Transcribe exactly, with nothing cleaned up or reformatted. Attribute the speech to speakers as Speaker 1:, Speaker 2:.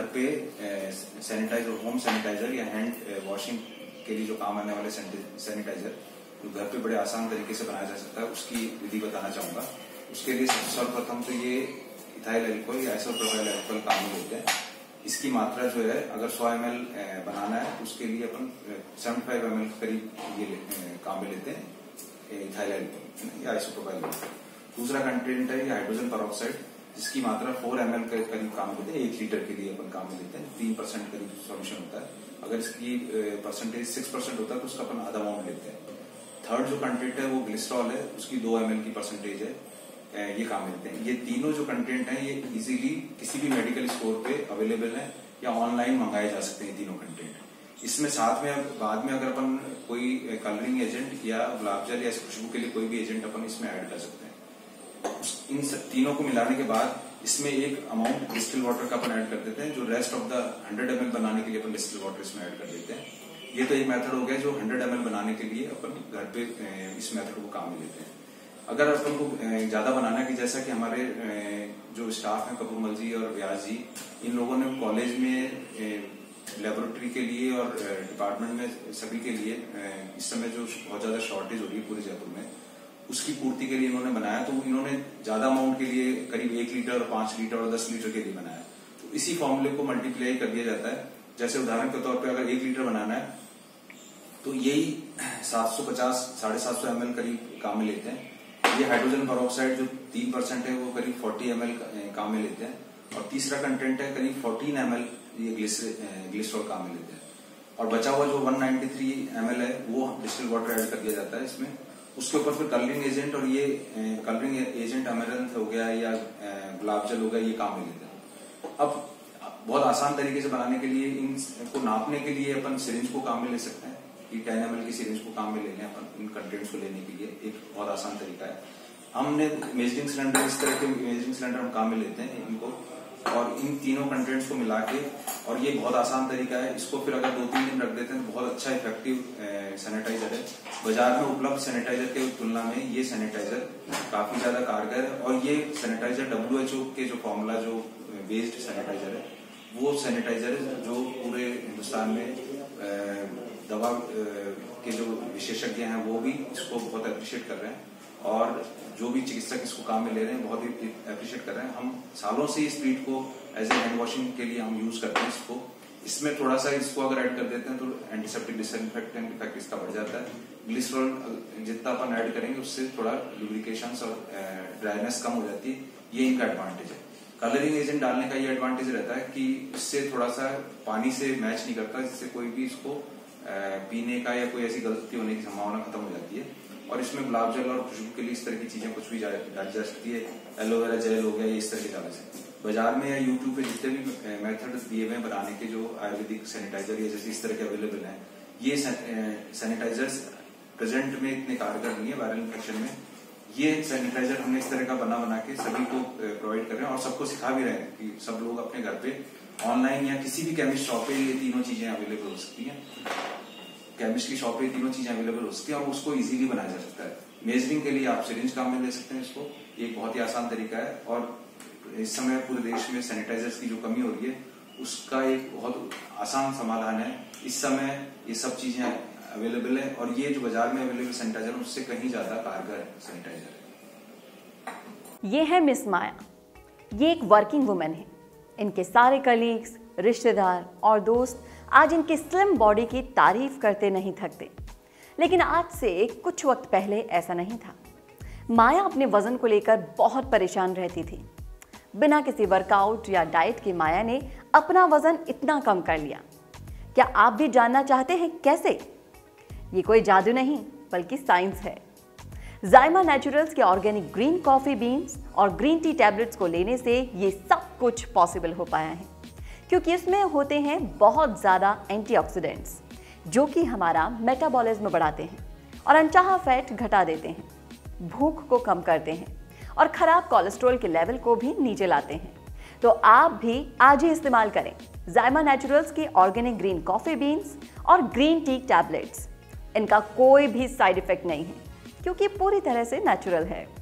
Speaker 1: पे sanitizer, home sanitizer या hand washing के लिए जो काम आने वाले सैनिटाइजर जो घर पे बड़े आसान तरीके से बनाया जा सकता है, उसकी विधि बताना चाहूंगा। उसके लिए सर्वप्रथम तो ये इथाइल अल्कोहल या आइसोप्रोपाइल अल्कोहल काम में लेते हैं। इसकी मात्रा जो है, अगर सौ एम एल बनाना है तो उसके लिए अपन सेवेंटी फाइव एम एल करीब ये काम में लेते हैं इथाइल अल्कोहल या आइसोप्रोपाइल अल्कोहल। दूसरा कंटेंट है ये हाइड्रोजन पेरोक्साइड, जिसकी मात्रा फोर एम एल के करीब काम लेते हैं। एक लीटर के लिए अपन काम में लेते हैं। तीन परसेंट करीब सॉल्यूशन होता है। अगर इसकी परसेंटेज सिक्स परसेंट होता है तो उसका अपन आधा अमाउंट लेते हैं। थर्ड जो कंटेंट है वो ग्लिसरॉल है, उसकी दो एम एल की परसेंटेज है, ये काम मिलते हैं। ये तीनों जो कंटेंट हैं ये इजीली किसी भी मेडिकल स्टोर पे अवेलेबल है या ऑनलाइन मंगाए जा सकते हैं तीनों कंटेंट। इसमें साथ में बाद में अगर अपन कोई कलरिंग एजेंट या गुलाब जल या खुशबू के लिए कोई भी एजेंट अपन इसमें ऐड कर सकते हैं। इन तीनों को मिलाने के बाद इसमें एक अमाउंट डिस्टिल वाटर का अपन ऐड कर देते हैं। जो rest of the hundred M L बनाने के लिए अपन डिस्टिल वाटर इसमें ऐड कर देते हैं। ये तो एक मेथड हो गया जो हंड्रेड एम एल बनाने के लिए अपन घर पे इस मेथड को काम में लेते हैं। अगर अपन को ज्यादा बनाना है कि जैसा कि हमारे जो स्टाफ हैं कपूरमल जी और व्यास जी, इन लोगों ने कॉलेज में लेबोरेटरी के लिए और डिपार्टमेंट में सभी के लिए इस समय जो बहुत ज्यादा शॉर्टेज हो रही है पूरे जयपुर में, उसकी पूर्ति के लिए इन्होंने बनाया। तो इन्होंने ज्यादा अमाउंट के लिए करीब एक लीटर और पांच लीटर और दस लीटर के लिए बनाया। तो इसी फॉर्मूले को मल्टीप्लाई कर दिया जाता है। जैसे उदाहरण के तौर पर अगर एक लीटर बनाना है तो यही सात सौ पचास साढ़े सात सौ एम एल करीब काम में लेते हैं। ये हाइड्रोजन पेरोक्साइड जो तीन परसेंट है वो करीब फोर्टी एम एल काम में लेते हैं। और तीसरा कंटेंट है करीब फोर्टीन एम एल ये ग्लिसरॉल काम में लेते हैं। और बचा हुआ जो one ninety three M L है वो डिस्टिल वाटर ऐड कर दिया जाता है इसमें। उसके ऊपर फिर कलरिंग एजेंट और ये कलरिंग एजेंट अमेरंथ हो गया या गुलाब जल हो गया, ये काम में लेते हैं। अब बहुत आसान तरीके से बनाने के लिए इनको नापने के लिए अपन सिरिंज को काम में ले सकते हैं। कि टेन एम एल की सिरिंज को काम में ले लें अपन इन कंटेंट्स को लेने के लिए, एक बहुत आसान तरीका है। हमने मेजरिंग सिलेंडर, इस तरह के मेजरिंग सिलेंडर हम काम में लेते हैं इनको, और इन तीनों कंटेंट्स को मिला के, और ये बहुत आसान तरीका है। इसको फिर अगर दो तीन दिन रख देते हैं तो बहुत अच्छा इफेक्टिव सैनिटाइजर है। बाजार में उपलब्ध सैनिटाइजर के तुलना में ये सैनिटाइजर काफी ज्यादा कारगर है। और ये सैनिटाइजर डब्ल्यू एच ओ के जो फॉर्मूला जो बेस्ड सैनिटाइजर है, वो सैनिटाइजर जो पूरे हिंदुस्तान में दवा के जो विशेषज्ञ हैं वो भी इसको बहुत अप्रिशिएट कर रहे हैं। और जो भी चिकित्सक इसको काम में ले रहे हैं बहुत ही अप्रिशिएट कर रहे हैं। हम सालों से इस ट्रीट को एज ए हैंड वॉशिंग के लिए हम यूज करते हैं इसको। इसमें थोड़ा सा इसको अगर ऐड कर देते हैं तो एंटीसेप्टिक डिसइंफेक्टेंट इफेक्ट इसका बढ़ जाता है। ग्लिसरॉल जितना अपन ऐड करेंगे उससे थोड़ा लुब्रिकेशन और ड्राइनेस कम हो जाती है। ये इनका एडवांटेज है। कलरिंग एजेंट डालने का ये एडवांटेज रहता है कि इससे थोड़ा सा पानी से मैच नहीं करता, जिससे कोई भी इसको पीने का या कोई ऐसी गलती होने की संभावना खत्म हो जाती है। और इसमें गुलाब जल और खुशबू के लिए इस तरह की चीजें कुछ भी डाली जा सकती है। एलोवेरा जेल हो गया, ये इस तरह के डाले सकते हैं। बाजार में या यूट्यूब पे जितने भी मेथड दिए हुए बनाने के जो आयुर्वेदिक सैनिटाइजर या जैसे इस तरह के अवेलेबल हैं, ये सैनिटाइजर्स प्रेजेंट में इतने कारगर नहीं है वायरल इन्फेक्शन में। ये सैनिटाइजर हमने इस तरह का बना बना के सभी को प्रोवाइड कर रहे हैं और सबको सिखा भी रहे हैं कि सब लोग अपने घर पे ऑनलाइन या किसी भी केमिस्ट शॉप पे ये तीनों चीजें अवेलेबल हो सकती हैं। केमिस्ट की शॉप पे तीनों चीजें अवेलेबल हो सकती है और उसको इजीली बनाया जा सकता है। मेजरिंग के लिए आप सिरिंज काम में ले सकते हैं इसको। ये एक बहुत ही आसान तरीका है। और इस समय पूरे देश में सैनिटाइजर्स की जो कमी हो रही है उसका एक बहुत आसान समाधान है। इस समय ये सब चीजें अवेलेबल है और ये जो बाजार में अवेलेबल सैनिटाइजर है उससे कहीं ज्यादा कारगर सैनिटाइजर है।
Speaker 2: ये है मिस माया। ये एक वर्किंग वुमेन है। इनके सारे कलीग्स, रिश्तेदार और दोस्त आज इनकी स्लिम बॉडी की तारीफ करते नहीं थकते। लेकिन आज से कुछ वक्त पहले ऐसा नहीं था। माया अपने वजन को लेकर बहुत परेशान रहती थी। बिना किसी वर्कआउट या डाइट के माया ने अपना वजन इतना कम कर लिया। क्या आप भी जानना चाहते हैं कैसे? ये कोई जादू नहीं बल्कि साइंस है। जायमा नेचुरल्स के ऑर्गेनिक ग्रीन कॉफी बीन्स और ग्रीन टी टैबलेट्स को लेने से ये सब कुछ पॉसिबल हो पाया है, क्योंकि इसमें होते हैं बहुत ज़्यादा एंटीऑक्सीडेंट्स जो कि हमारा मेटाबॉलिज्म बढ़ाते हैं और अनचाहा फैट घटा देते हैं, भूख को कम करते हैं और खराब कोलेस्ट्रॉल के लेवल को भी नीचे लाते हैं। तो आप भी आज ही इस्तेमाल करें जायमा नेचुरल्स की ऑर्गेनिक ग्रीन कॉफी बीन्स और ग्रीन टी टैबलेट्स। इनका कोई भी साइड इफेक्ट नहीं है क्योंकि पूरी तरह से नेचुरल है।